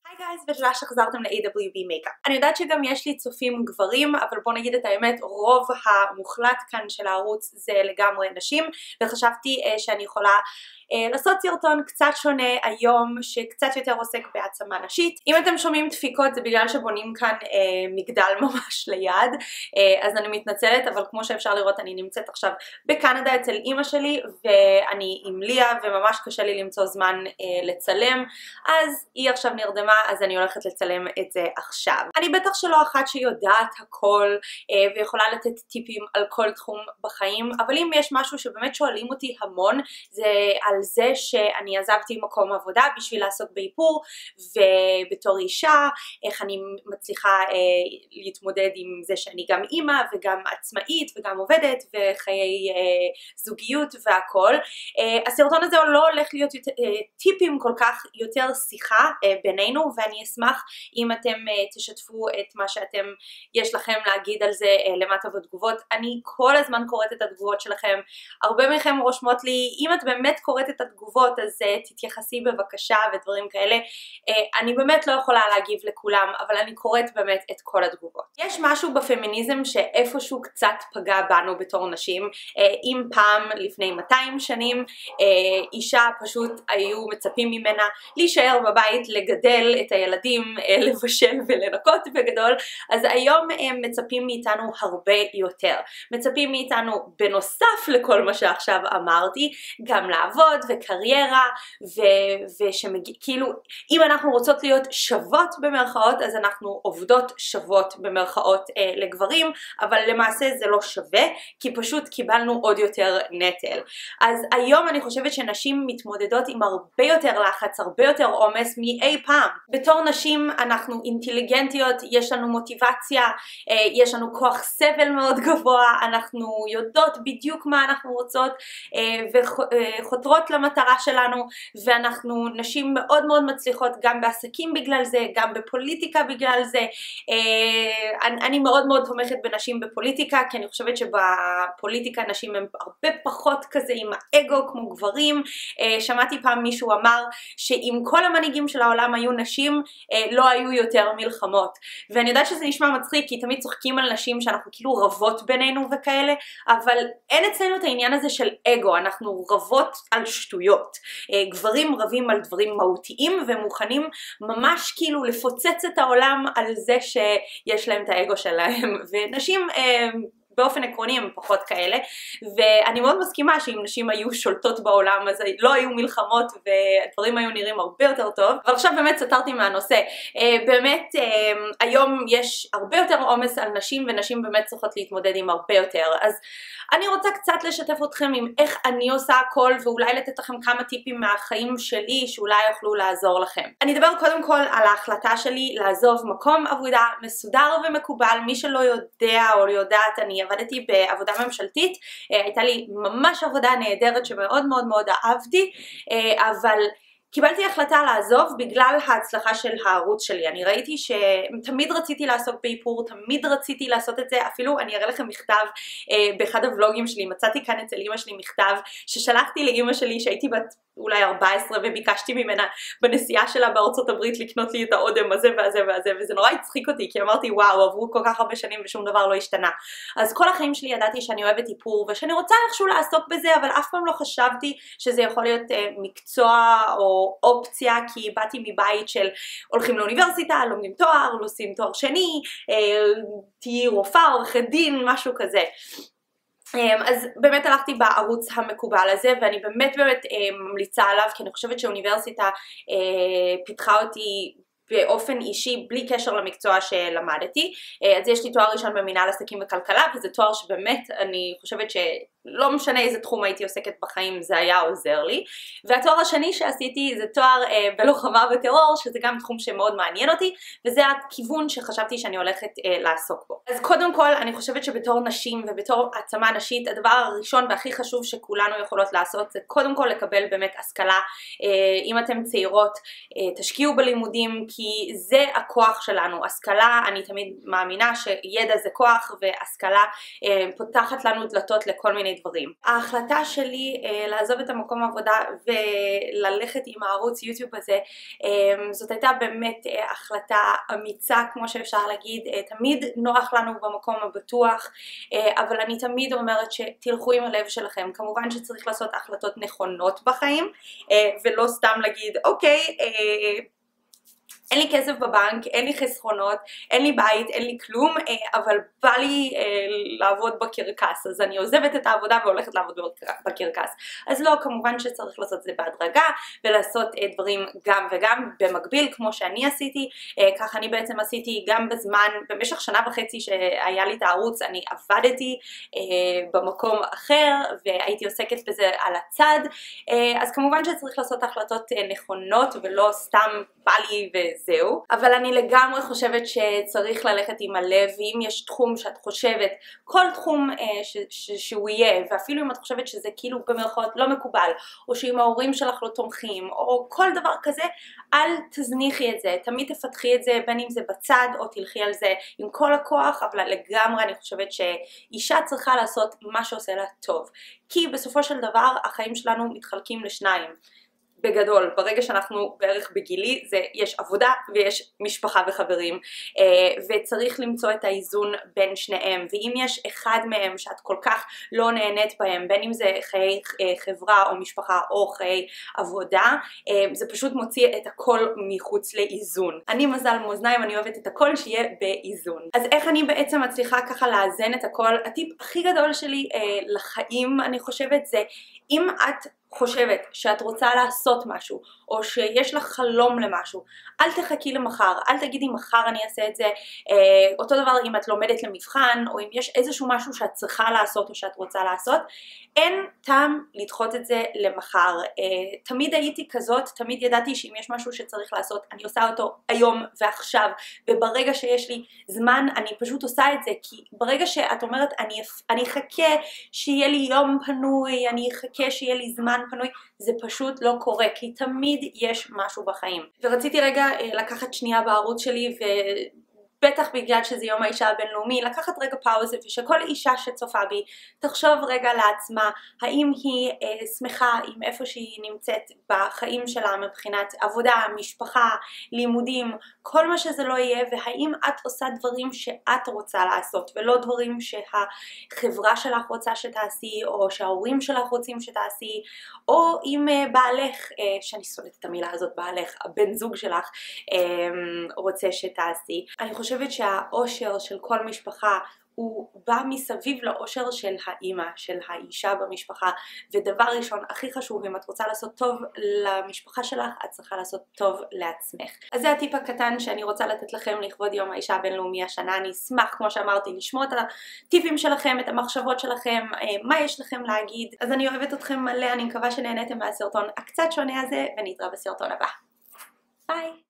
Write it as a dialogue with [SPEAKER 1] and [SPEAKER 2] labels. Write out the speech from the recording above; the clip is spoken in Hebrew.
[SPEAKER 1] היי גייז, ותודה שחזרתם ל-AWB מייקאפ. אני יודעת שגם יש לי צופים גברים, אבל בואו נגיד את האמת, רוב המוחלט כאן של הערוץ זה לגמרי נשים, וחשבתי שאני יכולה לעשות סרטון קצת שונה היום, שקצת יותר עוסק בהעצמה נשית. אם אתם שומעים דפיקות זה בגלל שבונים כאן מגדל ממש ליד, אז אני מתנצלת, אבל כמו שאפשר לראות אני נמצאת עכשיו בקנדה אצל אמא שלי, ואני עם ליה וממש קשה לי למצוא זמן לצלם, אז היא עכשיו נרדמה, אז אני הולכת לצלם את זה עכשיו. אני בטח שלא אחת שיודעת הכל ויכולה לתת טיפים על כל תחום בחיים, אבל אם יש משהו שבאמת שואלים אותי המון, זה על זה שאני עזבתי מקום עבודה בשביל לעסוק באיפור, ובתור אישה, איך אני מצליחה להתמודד עם זה שאני גם אימא וגם עצמאית וגם עובדת וחיי זוגיות והכל. הסרטון הזה לא הולך להיות טיפים כל כך, יותר שיחה בינינו, ואני אשמח אם אתם תשתפו את מה שאתם יש לכם להגיד על זה למטה בתגובות. אני כל הזמן קוראת את התגובות שלכם, הרבה מכם רושמות לי אם את באמת קוראת את התגובות אז תתייחסי בבקשה ודברים כאלה. אני באמת לא יכולה להגיב לכולם, אבל אני קוראת באמת את כל התגובות. יש משהו בפמיניזם שאיפשהו קצת פגע בנו בתור נשים. אם פעם לפני 200 שנים אישה פשוט היו מצפים ממנה להישאר בבית, לגדל את הילדים, לבשל ולנקות בגדול, אז היום הם מצפים מאיתנו הרבה יותר. מצפים מאיתנו בנוסף לכל מה שעכשיו אמרתי, גם לעבוד וקריירה, כאילו אם אנחנו רוצות להיות שוות במרכאות, אז אנחנו עובדות שוות במרכאות לגברים, אבל למעשה זה לא שווה, כי פשוט קיבלנו עוד יותר נטל. אז היום אני חושבת שנשים מתמודדות עם הרבה יותר לחץ, הרבה יותר עומס מאי פעם. בתור נשים אנחנו אינטליגנטיות, יש לנו מוטיבציה, יש לנו כוח סבל מאוד גבוה, אנחנו יודעות בדיוק מה אנחנו רוצות וחותרות למטרה שלנו, ואנחנו נשים מאוד מאוד מצליחות גם בעסקים בגלל זה, גם בפוליטיקה בגלל זה. אני מאוד מאוד תומכת בנשים בפוליטיקה, כי אני חושבת שבפוליטיקה נשים הם הרבה פחות כזה עם האגו כמו גברים. שמעתי פעם מישהו אמר שאם כל המנהיגים של העולם היו נשים, לא היו יותר מלחמות. ואני יודעת שזה נשמע מצחיק, כי תמיד צוחקים על נשים שאנחנו כאילו רבות בינינו וכאלה, אבל אין אצלנו את העניין הזה של אגו, אנחנו רבות על שטויות. גברים רבים על דברים מהותיים ומוכנים ממש כאילו לפוצץ את העולם על זה שיש להם את האגו שלהם, ונשים באופן עקרוני הם פחות כאלה, ואני מאוד מסכימה שאם נשים היו שולטות בעולם אז לא היו מלחמות והדברים היו נראים הרבה יותר טוב. אבל עכשיו באמת סתרתי מהנושא. באמת היום יש הרבה יותר עומס על נשים, ונשים באמת צריכות להתמודד עם הרבה יותר. אז אני רוצה קצת לשתף אתכם עם איך אני עושה הכל, ואולי לתת לכם כמה טיפים מהחיים שלי שאולי יוכלו לעזור לכם. אני אדבר קודם כל על ההחלטה שלי לעזוב מקום עבודה מסודר ומקובל. מי שלא יודע או יודעת, אני עבדתי בעבודה ממשלתית, הייתה לי ממש עבודה נהדרת שמאוד מאוד מאוד אהבתי, אבל קיבלתי החלטה לעזוב בגלל ההצלחה של הערוץ שלי. אני ראיתי שתמיד רציתי לעסוק באיפור, תמיד רציתי לעשות את זה. אפילו אני אראה לכם מכתב באחד הוולוגים שלי, מצאתי כאן אצל אמא שלי מכתב ששלחתי לאמא שלי שהייתי בת אולי 14, וביקשתי ממנה בנסיעה שלה בארצות הברית לקנות לי את האודם הזה והזה והזה, וזה נורא הצחיק אותי, כי אמרתי וואו, עברו כל כך הרבה שנים ושום דבר לא השתנה. אז כל החיים שלי ידעתי שאני אוהבת איפור ושאני רוצה איכשהו לעסוק בזה, אבל אף פעם לא חשבתי שזה יכול להיות מקצוע או אופציה, כי באתי מבית של הולכים לאוניברסיטה, לומדים תואר, עושים תואר שני, תהיי רופאה, עורכת דין, משהו כזה. אז באמת הלכתי בערוץ המקובל הזה, ואני באמת ממליצה עליו, כי אני חושבת שהאוניברסיטה פיתחה אותי באופן אישי בלי קשר למקצוע שלמדתי. אז יש לי תואר ראשון במנהל עסקים וכלכלה, וזה תואר שבאמת אני חושבת שלא משנה איזה תחום הייתי עוסקת בחיים זה היה עוזר לי. והתואר השני שעשיתי זה תואר בלוחמה וטרור, שזה גם תחום שמאוד מעניין אותי, וזה הכיוון שחשבתי שאני הולכת לעסוק בו. אז קודם כל אני חושבת שבתור נשים ובתור העצמה נשית, הדבר הראשון והכי חשוב שכולנו יכולות לעשות זה קודם כל לקבל באמת השכלה. אם אתם צעירות, תשקיעו בלימודים, כי זה הכוח שלנו. השכלה, אני תמיד מאמינה שידע זה כוח, והשכלה פותחת לנו דלתות לכל מיני דברים. ההחלטה שלי לעזוב את המקום העבודה וללכת עם הערוץ יוטיוב הזה, זאת הייתה באמת החלטה אמיצה, כמו שאפשר להגיד. תמיד נוח לנו במקום הבטוח, אבל אני תמיד אומרת שתלכו עם הלב שלכם. כמובן שצריך לעשות החלטות נכונות בחיים, ולא סתם להגיד אוקיי, אין לי כסף בבנק, אין לי חסכונות, אין לי בית, אין לי כלום, אבל בא לי לעבוד בקרקס, אז אני עוזבת את העבודה והולכת לעבוד בקרקס. אז לא, כמובן שצריך לעשות זה בהדרגה, ולעשות דברים גם וגם במקביל, כמו שאני עשיתי. ככה אני בעצם עשיתי גם בזמן, במשך שנה וחצי שהיה לי את הערוץ, אני עבדתי במקום אחר, והייתי עוסקת בזה על הצד. אז כמובן שצריך לעשות החלטות נכונות, ולא סתם בא לי וזהו. אבל אני לגמרי חושבת שצריך ללכת עם הלב, ואם יש תחום שאת חושבת, כל תחום שהוא יהיה, ואפילו אם את חושבת שזה כאילו במרכאות לא מקובל, או שאם ההורים שלך לא תומכים, או כל דבר כזה, אל תזניחי את זה, תמיד תפתחי את זה, בין אם זה בצד או תלכי על זה עם כל הכוח. אבל לגמרי אני חושבת שאישה צריכה לעשות מה שעושה לה טוב, כי בסופו של דבר החיים שלנו מתחלקים לשניים. בגדול, ברגע שאנחנו בערך בגילי, יש עבודה ויש משפחה וחברים, וצריך למצוא את האיזון בין שניהם. ואם יש אחד מהם שאת כל כך לא נהנית בהם, בין אם זה חיי חברה או משפחה או חיי עבודה, זה פשוט מוציא את הכל מחוץ לאיזון. אני מזל מאזניים, אני אוהבת את הכל שיהיה באיזון. אז איך אני בעצם מצליחה ככה לאזן את הכל? הטיפ הכי גדול שלי לחיים, אני חושבת, זה אם את חושבת שאת רוצה לעשות משהו, או שיש לך חלום למשהו, אל תחכי למחר, אל תגידי מחר אני אעשה את זה. אותו דבר אם את לומדת למבחן, או אם יש איזשהו משהו שאת צריכה לעשות או שאת רוצה לעשות, אין טעם לדחות את זה למחר. תמיד הייתי כזאת, תמיד ידעתי שאם יש משהו שצריך לעשות, אני עושה אותו היום ועכשיו, וברגע שיש לי זמן אני פשוט עושה את זה. כי ברגע שאת אומרת אני אחכה שיהיה לי יום פנוי, אני אחכה שיהיה לי זמן פנוי, זה פשוט לא קורה, כי תמיד יש משהו בחיים. ורציתי רגע לקחת שנייה בערוץ שלי, בטח בגלל שזה יום האישה הבינלאומי, לקחת רגע פאוזה, ושכל אישה שצופה בי תחשוב רגע לעצמה האם היא שמחה עם איפה שהיא נמצאת בחיים שלה, מבחינת עבודה, משפחה, לימודים, כל מה שזה לא יהיה, והאם את עושה דברים שאת רוצה לעשות ולא דברים שהחברה שלך רוצה שתעשי, או שההורים שלך רוצים שתעשי, או עם בעלך, שאני שונאת את המילה הזאת, בעלך, הבן זוג שלך רוצה שתעשי. אני חושבת שהאושר של כל משפחה הוא בא מסביב לאושר של האימא, של האישה במשפחה. ודבר ראשון, הכי חשוב, אם את רוצה לעשות טוב למשפחה שלך, את צריכה לעשות טוב לעצמך. אז זה הטיפ הקטן שאני רוצה לתת לכם לכבוד יום האישה הבינלאומי השנה. אני אשמח, כמו שאמרתי, לשמוע את הטיפים שלכם, את המחשבות שלכם, מה יש לכם להגיד. אז אני אוהבת אתכם מלא, אני מקווה שנהניתם מהסרטון הקצת שונה הזה, ונתראה בסרטון הבא. ביי!